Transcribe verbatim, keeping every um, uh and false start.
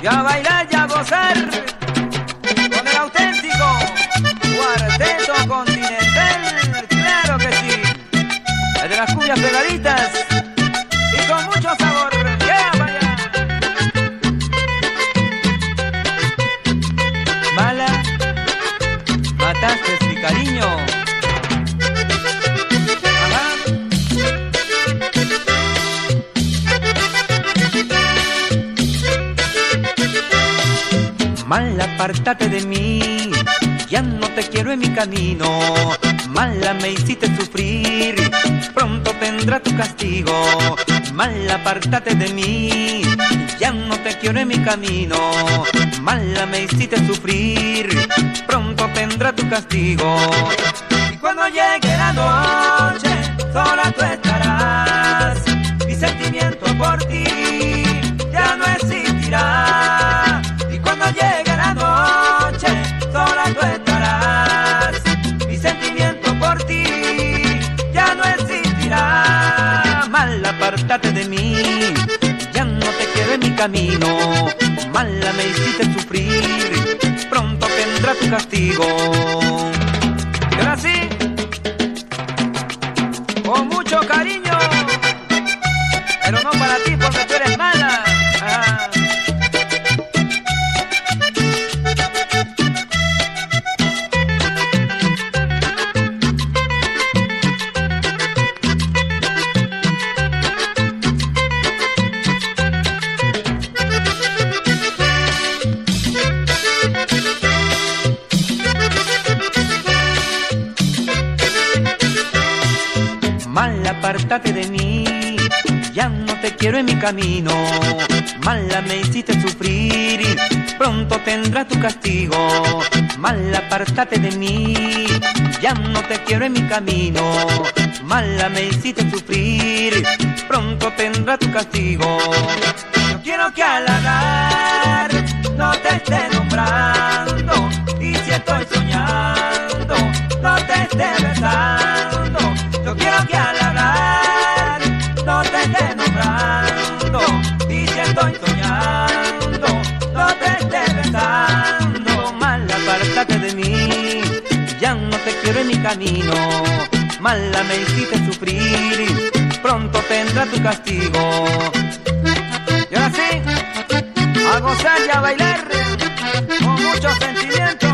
y a bailar y a gozar con el auténtico Cuarteto Continental, claro que sí, el de las cumbias pegaditas y con mucho sabor. ¡Yeah, vaya! Mala, mataste mi cariño. Mala, apártate de mí, ya no te quiero en mi camino. Mala, me hiciste sufrir, pronto tendrá tu castigo. Mala, apártate de mí, ya no te quiero en mi camino. Mala, me hiciste sufrir, pronto tendrá tu castigo. Y cuando llegue la noche, sola tú estarás. Mi sentimiento por ti ya no existirá. Y cuando llegue la noche, sola tú estarás. Mi sentimiento por ti ya no existirá. Mala, apártate de mí, ya no te quiero en mi camino. Mala, me hiciste sufrir, pronto tendrá tu castigo. Y ahora sí, con mucho cariño, pero no para ti porque tú eres mala. Ajá. Mala, apártate de mí, ya no te quiero en mi camino. Mala, me hiciste sufrir, pronto tendrá tu castigo. Mala, apártate de mí, ya no te quiero en mi camino. Mala, me hiciste sufrir, pronto tendrá tu castigo. No quiero que al hablar no te esté nombrando, y si estoy soñando no te esté besando. Yo quiero que al hablar no te esté nombrando, y si estoy soñando no te esté besando. Mala, apártate de mí, ya no te quiero en mi camino. Mala, me hiciste sufrir, pronto tendrá tu castigo. Y ahora sí, a gozar y a bailar con mucho sentimiento.